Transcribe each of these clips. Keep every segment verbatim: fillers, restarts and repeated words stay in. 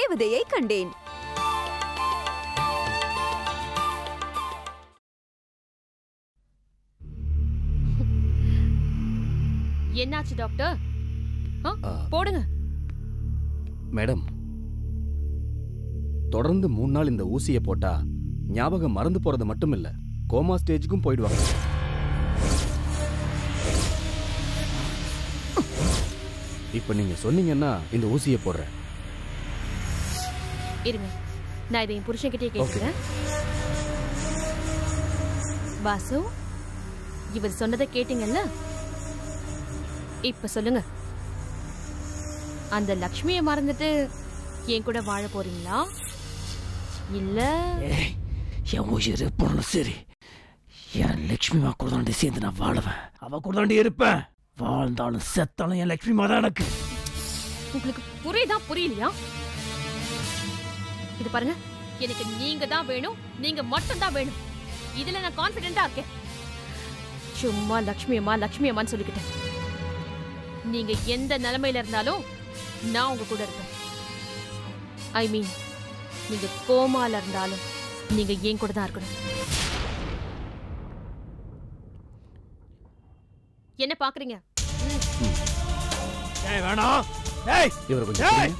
தேவதையை கண்டேன். என்னாச்சு டாக்டர்? போடுங்க. மேடம், தொடர்ந்து மூணு நாள் இந்த ஊசியை போட்டா ஞாபகம் மறந்து போறது மட்டும் இல்ல, கோமா ஸ்டேஜுக்கும் போயிடுவாங்க. இப்ப நீங்க சொன்னீங்கன்னா இந்த ஊசியை போடுறேன். இருங்க, நான் இதை என் புருஷன்கிட்டே கேட்கிறேன். வாசு, இவர் சொன்னதை கேட்டீங்கல்ல? இப்ப சொல்லுங்க, அந்த லக்ஷ்மியை மறந்துட்டு என் கூட வாழ போறீங்களா இல்ல? என் உயிர் போனாலும் சரி, என் லட்சுமி மா கூட தாண்டி சேர்ந்து நான் வாழுவேன். அவ கூட தாண்டி இருப்பேன். வாழ்ந்தாலும் செத்தாலும் என் லட்சுமி மா தான் எனக்கு. உங்களுக்கு புரியுதா புரியலையா? இது பாருங்க, எனக்கு நீங்க தான் வேணும், நீங்க மட்டும் தான் வேணும். இதுல நான் கான்பிடென்டா இருக்கேன். சும்மா லக்ஷ்மி அம்மா லக்ஷ்மி அம்மான்னு சொல்லிக்கிட்டேன். நீங்க எந்த நிலைமையில இருந்தாலும் நான் உங்க கூட இருப்பேன். ஐ மீன், நீங்க கோமால இருந்தாலும் நீங்க ஏன் கூட தான் இருக்கணும். என்ன பாக்குறீங்க? ஏய் வேணாம். ஏய் இவர் கொஞ்சம்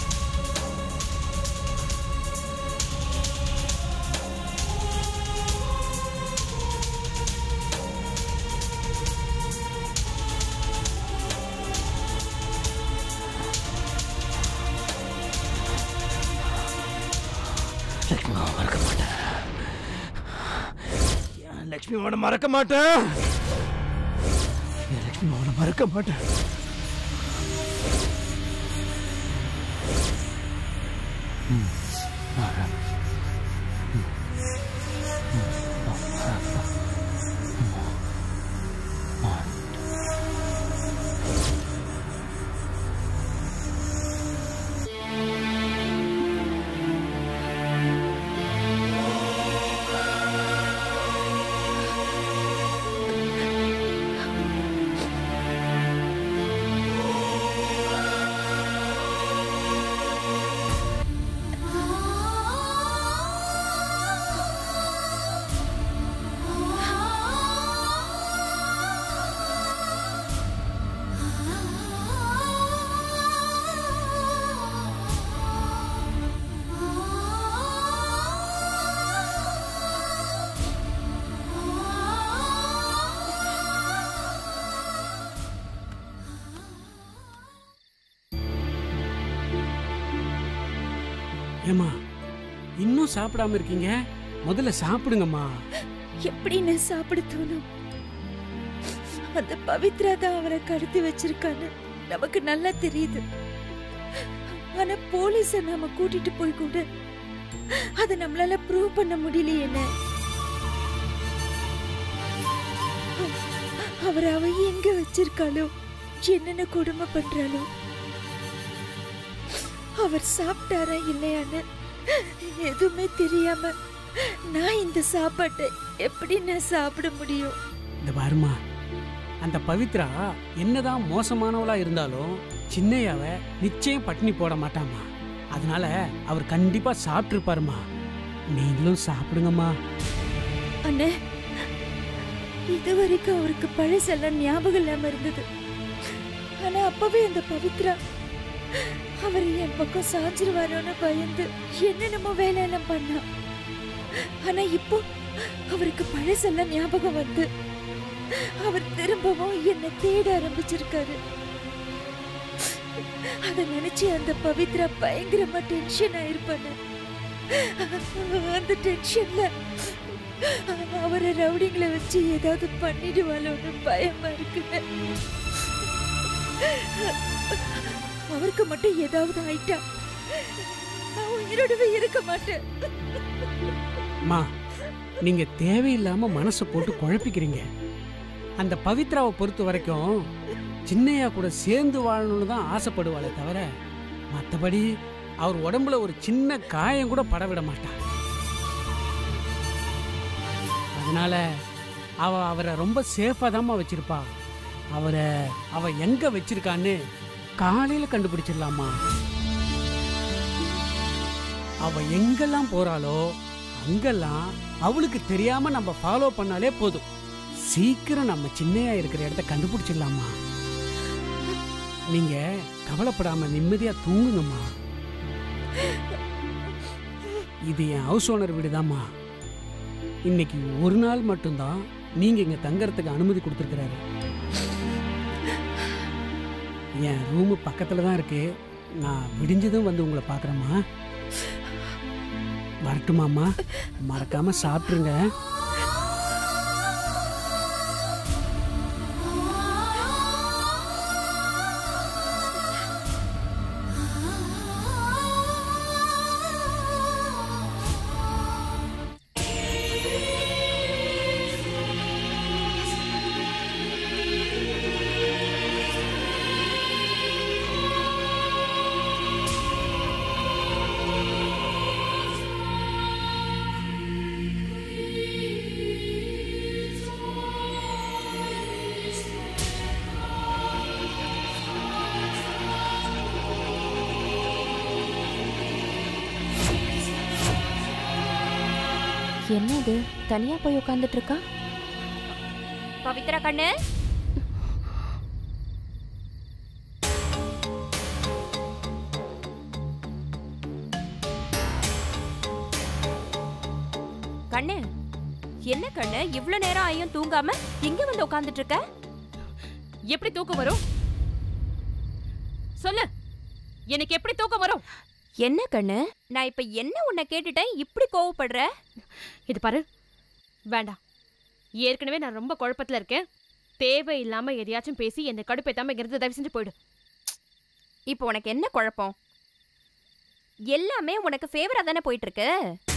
லட்சுமி மாவனை மறக்க மாட்டேன். லட்சுமி மாவனை மறக்க மாட்டேன். ஏமா, இன்னும் சாப்பிடாம இருக்கீங்க? முதல்ல சாப்பிடுங்கம்மா. எப்படி நான் சாப்பிட தோணும்? அந்த பவித்ரா தான் அவரை கடத்தி வச்சிருக்கான்னு நமக்கு நல்லா தெரியுது. ஆனா போலீஸ நாம கூட்டிட்டு போய் கூட அதை நம்மளால ப்ரூவ் பண்ண முடியலையே. அவர் அவ எங்க வச்சிருக்காளோ, என்னென்ன கொடுமை பண்றாளோ, அவர் சாப்பிட்டாரா இல்லையான்னு எதுவுமே தெரியாம நான் இந்த சாப்பாட்டை எப்படி நான் சாப்பிட முடியும்? இந்த பாருமா, அந்த பவித்ரா என்னதான் மோசமானவளா இருந்தாலும் சின்னையாவை நிச்சயம் பட்டினி போட மாட்டாமா. அதனால அவர் கண்டிப்பா சாப்பிட்டு இருப்பாருமா. நீங்களும் சாப்பிடுங்கம்மா. அண்ணே, இதுவரைக்கும் அவருக்கு பழசெல்லாம் ஞாபகம் இல்லாம இருந்தது. ஆனா அப்பவே அந்த பவித்ரா அவர் என் பக்கம் சாஞ்சிருவாரோன்னு பயந்து என்னென்னமோ வேலையெல்லாம் பண்ணா. ஆனா இப்போ அவருக்கு பழசெல்லாம் ஞாபகம் வந்து அவர் திரும்பவும் என்னை தேட ஆரம்பிச்சிருக்காரு. அத நினைச்சு அந்த பவித்ரா பயங்கரமா டென்ஷன் ஆயிருப்பாங்க. அந்த டென்ஷன்ல அவரை ரவுடிங்களை வச்சு ஏதாவது பண்ணிடுவாளோன்னு பயமா இருக்குங்க. அவருக்கு மட்டும் ஏதாவது ஆயிட்டா நான் உயிரோடவே இருக்க மாட்டேன். அம்மா, நீங்க தேவையில்லாம மனசை போட்டு குழப்பிக்கிறீங்க. அந்த பவித்ராவை பொறுத்த வரைக்கும் சின்னையா கூட சேர்ந்து வாழணும்னு தான் ஆசைப்படுவாளே தவிர மற்றபடி அவர் உடம்புல ஒரு சின்ன காயம் கூட பட விட மாட்டார். அதனால அவ அவரை ரொம்ப சேஃபா தாம்மா வச்சிருப்பா. அவரை அவ எங்க வச்சிருக்கான்னு காலையில கண்டுபிடிச்சிடலாமா? அவ எங்கெல்லாம் போறாளோ அங்கெல்லாம் அவளுக்கு தெரியாம நம்ம ஃபாலோ பண்ணாலே போதும். சீக்கிரம் நம்ம சின்னையா இருக்கிற இடத்த கண்டுபிடிச்சிடலாமா. நீங்க கவலைப்படாம நிம்மதியா தூங்குங்கம்மா. இது என் ஹவுஸ் ஓனர் வீடுதாம்மா. இன்னைக்கு ஒரு நாள் மட்டும்தான் நீங்க இங்க தங்கறதுக்கு அனுமதி கொடுத்துருக்கிறாரு. என் ரூமு பக்கத்துல தான் இருக்கு. நான் விடிஞ்சதும் வந்து உங்களை பாக்குறேம்மா. வரட்டுமாம்மா? மறக்காம சாப்பிட்டுருங்க. என்னது தனியா போய் உட்கார்ந்துட்டு இருக்கா? பவித்ரா கண்ணு, கண்ணு என்ன கண்ணு இவ்ளோ நேரம் ஆயும் தூங்காம இங்க வந்து உட்கார்ந்துட்டு இருக்க? எப்படி தூக்கம் வரும் சொல்லு. எனக்கு எப்படி தூக்கம் வரும்? என்ன கண்ணு, நான் இப்ப என்ன உன்னை கேட்டுட்டேன் இப்படி கோவப்படுற? இது பாரு, வேண்டாம். ஏற்கனவே நான் ரொம்ப குழப்பத்துல இருக்கேன். தேவையில்லாம எதையாச்சும் பேசி என்னை கடுப்பேத்தாம இங்கிருந்து தயவு செஞ்சு போயிடு. இப்போ உனக்கு என்ன குழப்பம்? எல்லாமே உனக்கு ஃபேவரா தானே போயிட்டு இருக்கு.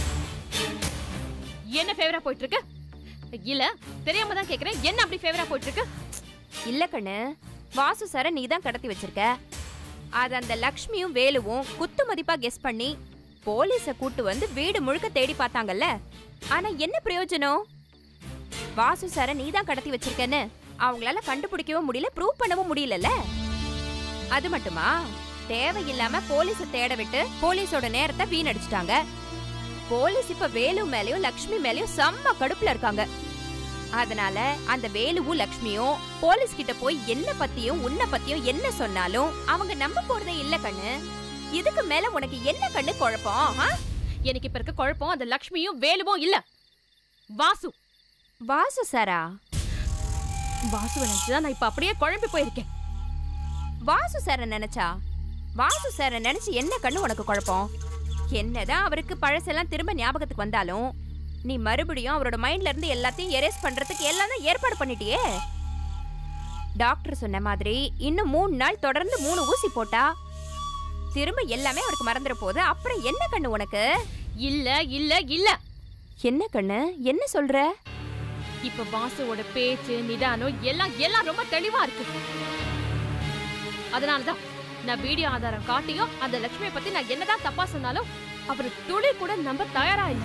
என்ன ஃபேவரா போயிட்டு இருக்கு? இல்ல தெரியாம தான் கேக்குறேன். என்ன அப்படி ஃபேவரா போயிட்டு இருக்கு? இல்ல கண்ணு, வாசு சார நீ தான் கடத்தி வச்சிருக்க. அது அந்த லக்ஷ்மியும் வேலுவும் குத்து மதிப்பா கெஸ் பண்ணி போலீஸ கூட்டு வந்து வீடு முழுக்க தேடி பார்த்தாங்கல்ல. ஆனா என்ன பிரயோஜனம்? வாசு சார நீ தான் கடத்தி வச்சிருக்கேன்னு அவங்களால கண்டுபிடிக்கவும் முடியல, ப்ரூவ் பண்ணவும் முடியலல்ல. அது மட்டுமா, தேவையில்லாம போலீஸ தேட விட்டு போலீஸோட நேரத்தை வீணடிச்சிட்டாங்க. போலீஸ் இப்ப வேலு மேலயும் லக்ஷ்மி மேலயும் செம்ம கடுப்புல இருக்காங்க. அதனால அந்த வேலுவும் லக்ஷ்மியும் போலீஸ் கிட்ட போய் என்ன பத்தியும் உன்னை பத்தியும் என்ன சொன்னாலும் அவங்க நம்ப போறதே இல்ல கண்ணு. இதுக்கு மேல உனக்கு என்ன கண்ணு குழப்பம்? எனக்கு இப்ப இருக்க குழப்பம் அந்த லக்ஷ்மியும் வேலுவும் இல்ல, வாசு. வாசு சாரா? வாசுவை நினைச்சுதான் நான் இப்ப அப்படியே குழம்பி போயிருக்கேன். வாசு சார நினைச்சா? வாசு சார நினைச்சு என்ன கண்ணு உனக்கு குழப்பம்? என்னதான் அவருக்கு பழசெல்லாம் திரும்ப ஞாபகத்துக்கு வந்தாலும் நீ மறுபடியும் அவரோட மைண்ட்ல இருந்து எல்லாத்தையும் எரேஸ் பண்றதுக்கு எல்லாம் தான் ஏற்பாடு பண்ணிட்டியே. டாக்டர் சொன்ன மாதிரி இன்னும் மூணு நாள் தொடர்ந்து மூணு ஊசி போட்டா திரும்ப எல்லாமே அவருக்கு மறந்துட போகுது. அப்புறம் என்ன கண்ணு உனக்கு? இல்ல இல்ல இல்ல. என்ன கண்ணு, என்ன சொல்ற? இப்ப வாசுவோட பேச்சு நிதானம் எல்லாம் எல்லாம் ரொம்ப தெளிவா இருக்கு. அதனாலதான் நான் வீடியோ ஆதாரம் காட்டியும் அந்த லட்சுமியை பத்தி நான் என்னதான் தப்பா சொன்னாலும் அவரு துளி கூட நம்ப தயாரா இல்ல.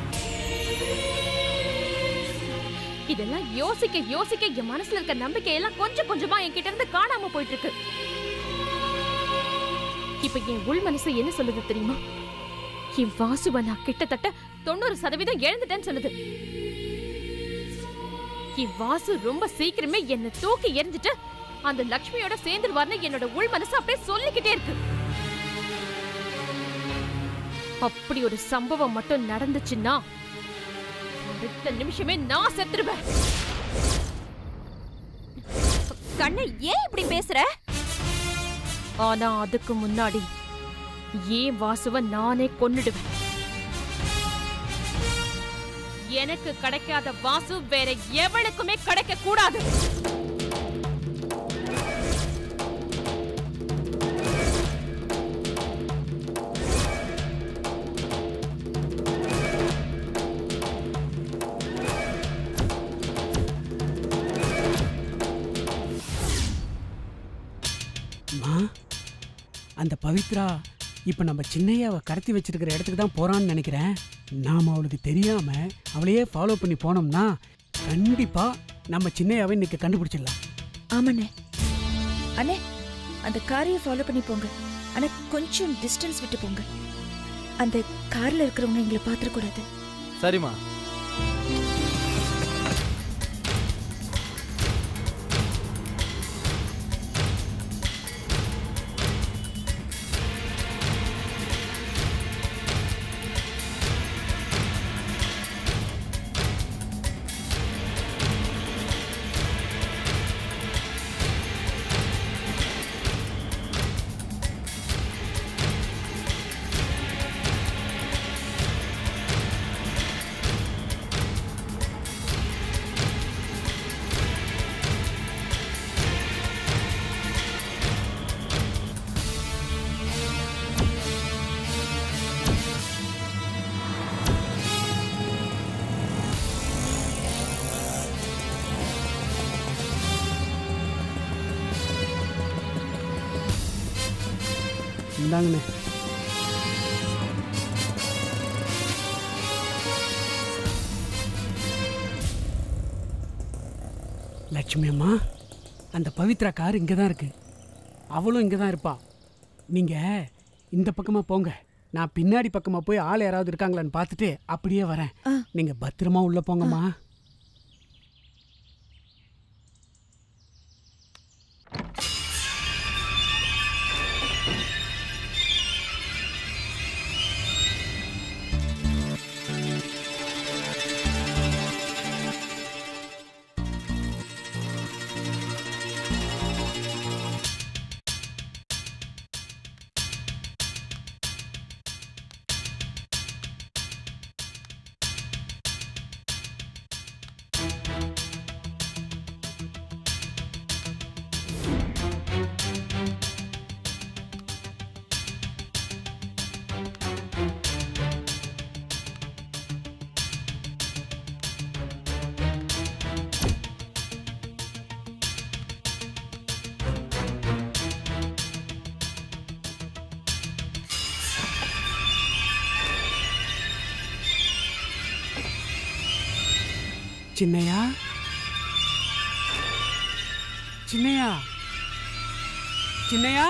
இதெல்லாம் யோசிக்க யோசிக்க என் மனசுல இருக்க நம்பிக்கை எல்லாம் கொஞ்சம் கொஞ்சமா என்கிட்ட இருந்து காணாம போயிட்டு இருக்கு. இப்ப என் உள் மனசு என்ன சொல்லுது தெரியுமா? என் வாசுவ நான் கிட்டத்தட்ட தொண்ணூறு சதவீதம் எழுந்துட்டேன்னு சொல்லுது. என் வாசு ரொம்ப சீக்கிரமே என்ன தூக்கி எரிஞ்சிட்டு அந்த லக்ஷ்மியோட சேர்ந்துருவார்னு என்னோட உள் மனசு அப்படியே சொல்லிக்கிட்டே இருக்கு. அப்படி ஒரு சம்பவம் மட்டும் நடந்துச்சுன்னா அடுத்த நிமிஷமே நான் செத்துருவேன். கண்ணு, ஏன் இப்படி பேசுற? ஆனா அதுக்கு முன்னாடி ஏன் வாசுவ நானே கொன்னுடுவேன். எனக்கு கிடைக்காத வாசு வேற எவனுக்குமே கிடைக்க கூடாது. அந்த பவித்ரா இப்ப நம்ம சின்னையாவை கடத்தி வச்சிருக்கிற இடத்துக்கு தான் போறான்னு நினைக்கிறேன். நாம அவளுக்கு தெரியாம அவளையே ஃபாலோ பண்ணி போனோம்னா கண்டிப்பா நம்ம சின்னையாவை இன்னைக்கு கண்டுபிடிச்சிடலாம். ஆமாண்ணே. அண்ணே, அந்த காரியை ஃபாலோ பண்ணி போங்க. ஆனா கொஞ்சம் டிஸ்டன்ஸ் விட்டு போங்க. அந்த கார்ல இருக்கிறவங்க எங்களை பாத்துறக்கூடாது. சரிம்மா. இந்தாங்கண்ணே. லட்சுமி அம்மா, அந்த பவித்ரா கார் இங்கே தான் இருக்கு. அவளும் இங்கே தான் இருப்பா. நீங்கள் இந்த பக்கமாக போங்க, நான் பின்னாடி பக்கமாக போய் ஆள் யாராவது இருக்காங்களான்னு பார்த்துட்டு அப்படியே வரேன். நீங்கள் பத்திரமா உள்ளே போங்கம்மா. சின்னையா, சின்னையா, சின்னையா.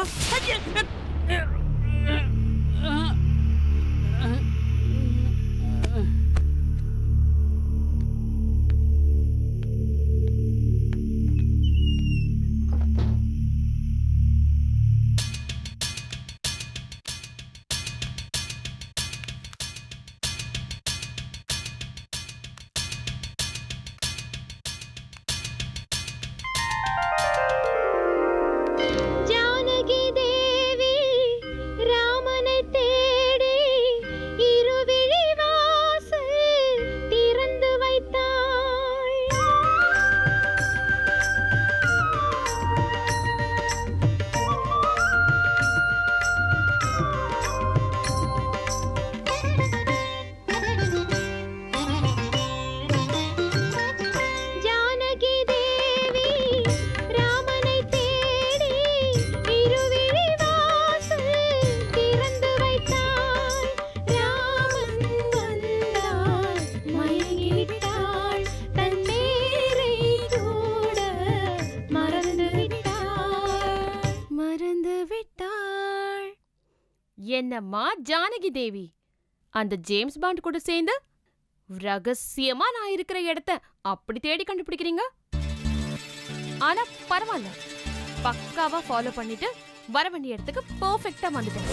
என்னம்மா ஜானகி தேவி, அந்த ஜேம்ஸ் பாண்ட் கூட சேர்ந்து ரகசியமா நான் இருக்கிற இடத்த அப்படி தேடி கண்டுபிடிக்கிறீங்க. ஆனா பரவாயில்ல, பக்காவா ஃபாலோ பண்ணிட்டு வர வேண்டிய இடத்துக்கு பெர்ஃபெக்ட்டா வந்துட்டேன்.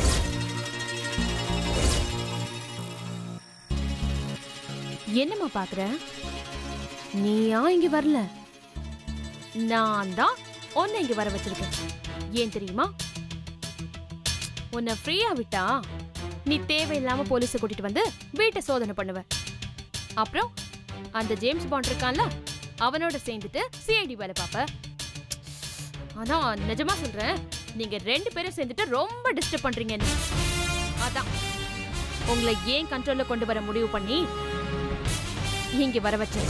என்னம்மா பாக்குற? நீயா இங்க வரல, நான் தான் உன்னை இங்க வர வச்சிருக்கேன். ஏன் தெரியுமா? உன்னை ஃப்ரீயா விட்டா நீ தேவையில்லாம போலீஸை கூட்டிட்டு வந்து வீட்டை சோதனை பண்ணுவ. அப்புறம் அந்த ஜேம்ஸ் பாண்ட் இருக்கான்ல, அவனோட சேர்ந்துட்டு சிஐடி வேலை பாப்ப. ஆனா நிஜமா சொல்றேன், நீங்க ரெண்டு பேரும் சேர்ந்துட்டு ரொம்ப டிஸ்டர்ப் பண்றீங்க. அதான் உங்களை ஏன் கண்ட்ரோல்ல கொண்டு வர முடிவு பண்ணி இங்க வர வச்சேன்.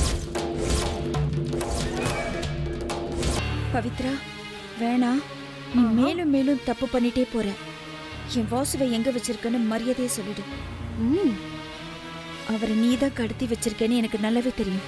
பவித்ரா, வேணா, நீ மேலும் மேலும் தப்பு பண்ணிட்டே போற. என் வாசுவை எங்க வச்சிருக்கன்னு மரியாதையை சொல்லிடு. ம், அவரை நீதான் கடத்தி வச்சிருக்கேன்னு எனக்கு நல்லாவே தெரியும்.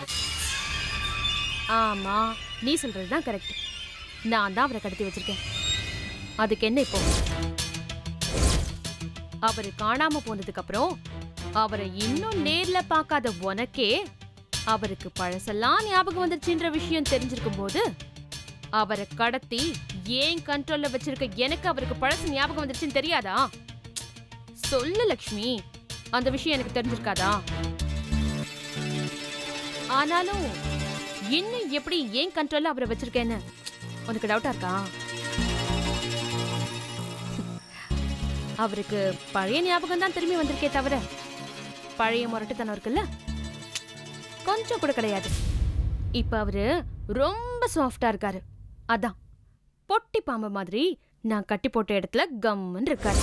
ஆமா, நீ சொல்றதுதான் கரெக்ட். நான் தான் அவரை கடத்தி வச்சிருக்கேன். அதுக்கு என்ன இப்போ? அவரு காணாம போனதுக்கு அப்புறம் அவரை இன்னும் நேர்ல பார்க்காத உனக்கே அவருக்கு பழசெல்லாம் ஞாபகம் வந்துருச்சுன்ற விஷயம் தெரிஞ்சிருக்கும் போது அவரை கடத்தி ஏன் கண்ட்ரோல்ல வச்சிருக்க எனக்கு அவருக்கு பழசு ஞாபகம் வந்துருச்சுன்னு தெரியாதா? சொல்லு லக்ஷ்மி, அந்த விஷயம் எனக்கு தெரிஞ்சிருக்காதா? ஆனாலும் இன்னும் எப்படி ஏன் கண்ட்ரோல்ல அவரை வச்சிருக்கேன்னு உனக்கு டவுட்டா இருக்கா? அவருக்கு பழைய ஞாபகம் தான் திரும்பி வந்திருக்கே தவிர பழைய முரட்டுத்தனம் இருக்குல்ல, கொஞ்சம் கூட கிடையாது. இப்ப அவரு ரொம்ப சாஃப்டா இருக்காரு. அதான் பொட்டி பாம்பு மாதிரி நான் கட்டி போட்ட இடத்துல கம்முன்னு இருக்காரு.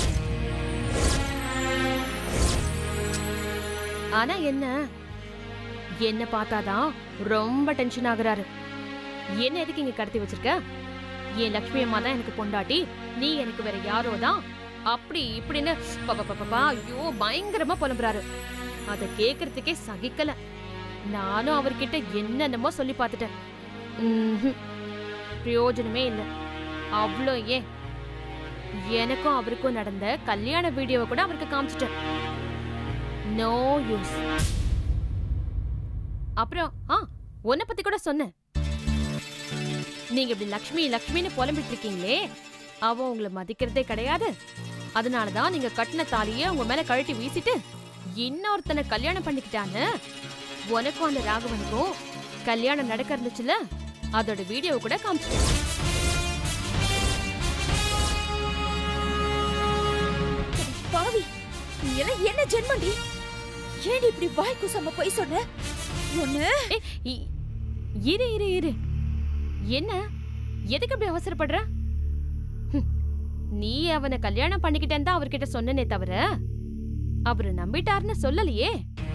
ஆனா என்ன என்ன பார்த்தாதான் ரொம்ப டென்ஷன் ஆகுறாரு. என்ன எதுக்கு இங்க கடத்தி வச்சிருக்க? என் லட்சுமி அம்மா தான் எனக்கு பொண்டாட்டி, நீ எனக்கு வேற யாரோ தான், அப்படி இப்படின்னு பாப்பா ஐயோ பயங்கரமா புலம்புறாரு. அத கேக்குறதுக்கே சகிக்கல. நானும் அவர்கிட்ட என்னென்னமோ சொல்லி பார்த்துட்டேன். பிரயோஜனமே இல்லை. அவ்வளோ ஏன் எனக்கும் அவருக்கும் நடந்த கல்யாண வீடியோவை கூட அவருக்கு காமிச்சிட்டேன். No use. அப்புறம் ஆ உன்னை பத்தி கூட சொன்னேன். நீங்க இப்படி லக்ஷ்மி லக்ஷ்மின்னு புலம்பிட்டு இருக்கீங்களே, அவ உங்களை மதிக்கிறதே கிடையாது. அதனாலதான் நீங்க கட்டின தாலிய உங்க மேல கழட்டி வீசிட்டு இன்னொருத்தனை கல்யாணம் பண்ணிக்கிட்டான்னு உனக்கும் அந்த ராகவனுக்கும் கல்யாணம் நடக்க இருந்துச்சுல, அதோட வீடியோ கூட காமிச்சிட்டேன். பாவி, நீ எல்லாம் என்ன ஜென்மண்டி? ஏன் இப்படி வாய் குசாம போய் சொன்ன? ஒண்ணு இரு இரு இரு என்ன எதுக்கு அப்படி அவசரப்படுற? நீ அவனை கல்யாணம் பண்ணிக்கிட்டேன்னு தான் அவர்கிட்ட சொன்னனே தவிர அவரு நம்பிட்டாருன்னு சொல்லலையே.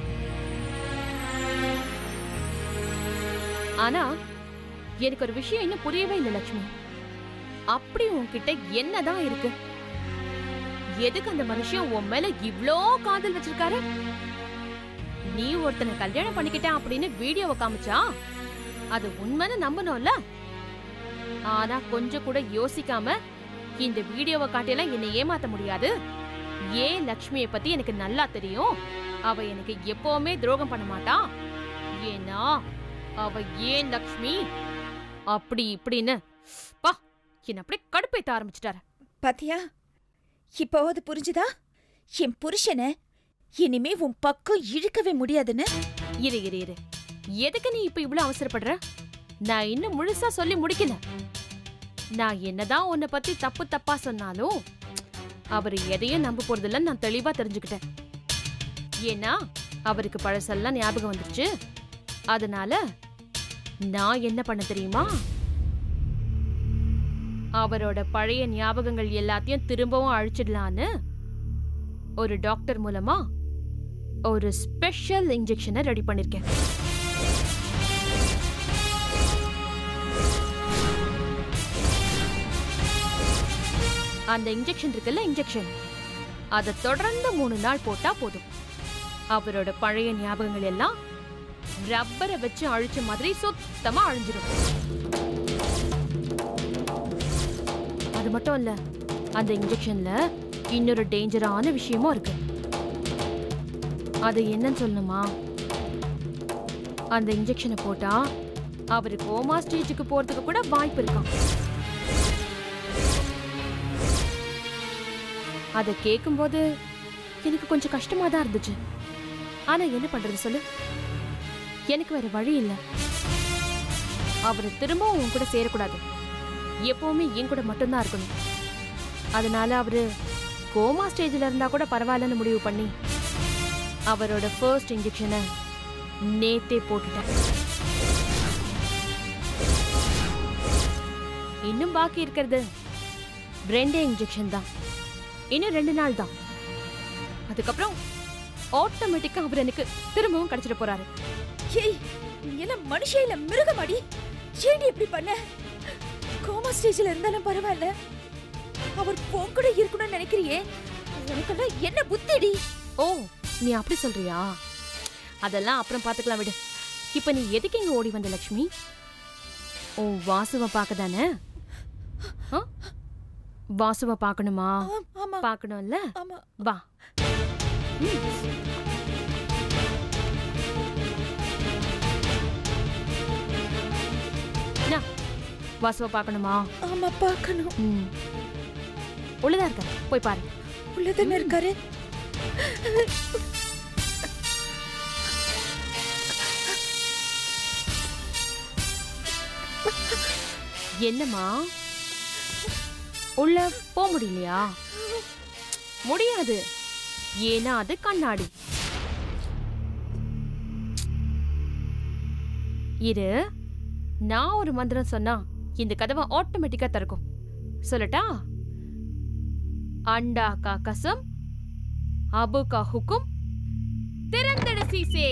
ஆனா எனக்கு ஒரு விஷயம் இன்னும் புரியவே இல்லை லட்சுமி. அப்படி உன்கிட்ட என்னதான் இருக்கு? எதுக்கு அந்த மனுஷன் உன் மேல இவ்ளோ காதல் வச்சிருக்காரு? நீ ஒருத்தனை கல்யாணம் பண்ணிக்கிட்டேன் அப்படின்னு வீடியோவை காமிச்சா அது உண்மைன்னு நம்பணும்ல. ஆனா கொஞ்சம் கூட யோசிக்காம இந்த வீடியோவை காட்டியெல்லாம் என்னை ஏமாத்த முடியாது. ஏன் லக்ஷ்மியை பத்தி எனக்கு நல்லா தெரியும். அவ எனக்கு எப்பவுமே துரோகம் பண்ண மாட்டா. ஏன்னா அவ ஏன் லக்ஷ்மி அப்படி இப்படின்னு பா என்ன அப்படியே கடுப்பேத்த ஆரம்பிச்சிட்டாரு. பாத்தியா, இப்போது புரிஞ்சுதா? என் புருஷனை இனிமே உன் பக்கம் இழுக்கவே முடியாதுன்னு. இரு இரு இரு எதுக்கு நீ இப்ப இவ்வளவு அவசரப்படுற? நான் இன்னும் முழுசா சொல்லி முடிக்கல. நான் என்னதான் உன்னை பத்தி தப்பு தப்பா சொன்னாலும் அவரு எதையும் நம்ப போறதில்ல நான் தெளிவா தெரிஞ்சுக்கிட்டேன். ஏன்னா அவருக்கு பழசெல்லாம் ஞாபகம் வந்துருச்சு. அதனால நான் என்ன பண்ண தெரியுமா? அவரோட பழைய ஞாபகங்கள் எல்லாத்தையும் திரும்பவும் அழிச்சிடலான்னு ஒரு டாக்டர் மூலமா ஒரு ஸ்பெஷல் இன்ஜெக்ஷனை ரெடி பண்ணிருக்கேன். அந்த இன்ஜெக்ஷன் இருக்குல்ல, இன்ஜெக்ஷன் அதை தொடர்ந்து மூணு நாள் போட்டா போதும். அவரோட பழைய ஞாபகங்கள் எல்லாம் ரப்பரை வச்சு அழிச்ச மாதிரி சுத்தமா அழிஞ்சிடும். அது மட்டும் இல்ல, அந்த இன்ஜெக்ஷன்ல இன்னொரு டேஞ்சரான விஷயமும் இருக்கு. அது என்னன்னு சொல்லணுமா? அந்த இன்ஜெக்ஷனை போட்டா அவரு கோமா ஸ்டேஜுக்கு போறதுக்கு கூட வாய்ப்பு இருக்காம். அதை கேட்கும்போது எனக்கு கொஞ்சம் கஷ்டமா தான் இருந்துச்சு. ஆனா என்ன பண்றது சொல்லு, எனக்கு வேற வழி இல்லை. அவரு திரும்பவும் உன் கூட சேரக்கூடாது, எப்பவுமே என் கூட மட்டும்தான் இருக்கணும். அதனால அவரு கோமா ஸ்டேஜ்ல இருந்தா கூட பரவாயில்லன்னு முடிவு பண்ணி அவரோட ஃபர்ஸ்ட் இன்ஜெக்ஷனை நேத்தே போட்டுட்டேன். இன்னும் பாக்கி இருக்கிறது ரெண்டே இன்ஜெக்ஷன் தான். இன்னும் ரெண்டு நாள் தான். அதுக்கப்புறம் ஆட்டோமேட்டிக்கா அவர் எனக்கு திரும்பவும் கிடைச்சிட போறாரு. ஏய், நீ என்ன மனுஷே இல்ல மிருகமாடி? ஏன்டி இப்படி பண்ண? கோமா ஸ்டேஜ்ல இருந்தாலும் பரவாயில்ல, அவர் போன் கூட இருக்கணும்னு நினைக்கிறியே, உனக்கெல்லாம் என்ன புத்திடி? ஓ, நீ அப்படி சொல்றியா? அதெல்லாம் அப்புறம் பாத்துக்கலாம் விடு. இப்ப நீ எதுக்கு இங்க ஓடி வந்த லட்சுமி? உன் வாசுவ பாக்க தானே? வாசுவ பார்க்கணுமா? ஆமா பார்க்கணும்ல? ஆமா. வா. வாசுவ பார்க்கணுமா? ஆமா பார்க்கணும். உள்ளதா இருக்க, போய் பாரு. உள்ளதானே இருக்காரு. என்னம்மா உள்ள போக முடியலையா? முடியாது, ஏன்னா அது கண்ணாடி. இரு, நான் ஒரு மந்திரம் சொன்னா இந்த கதவை ஆட்டோமேட்டிக்கா திறக்கும். சொல்லட்டா? அண்டா கா கசம், அபு கா ஹுக்கும், திறந்திடு சீசே.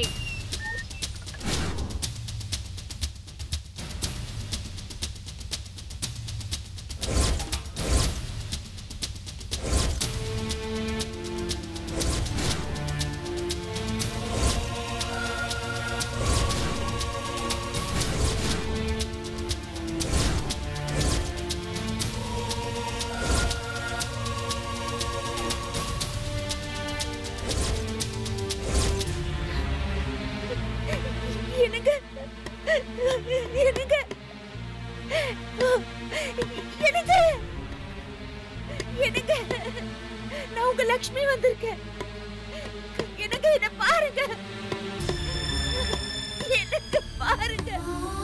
நான் உங்க லக்ஷ்மி வந்திருக்கேன். எனக்கு என்ன பாருங்க, எனக்கு பாருங்க.